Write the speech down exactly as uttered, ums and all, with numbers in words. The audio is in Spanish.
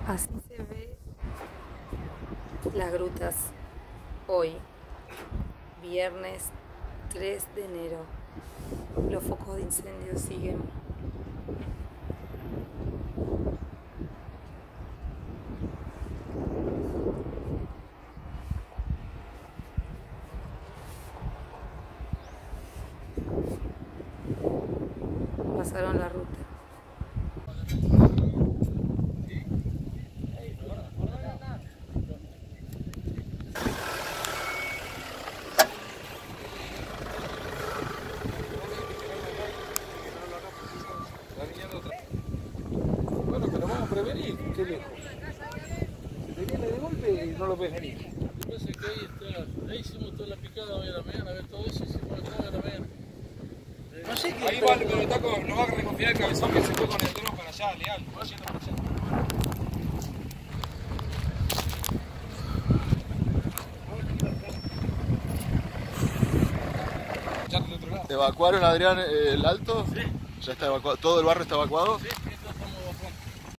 Así se ve las grutas hoy, viernes tres de enero. Los focos de incendio siguen. Pasaron la ruta. Bueno, pero vamos a prevenir, qué lejos. Si te viene de golpe no lo ves venir. Lo que pasa es que ahí está, ahí hicimos toda la picada hoy a la mañana, a ver todo eso, hicimos la picada a la mañana. No sé qué. Ahí va, pero está con, no va a reconfiar el cabezón que se fue con el dron para allá, leal, va yendo para allá. ¿Evacuaron, Adrián, el Alto? Sí. ¿Ya está evacuado? ¿Todo el barrio está evacuado? Sí.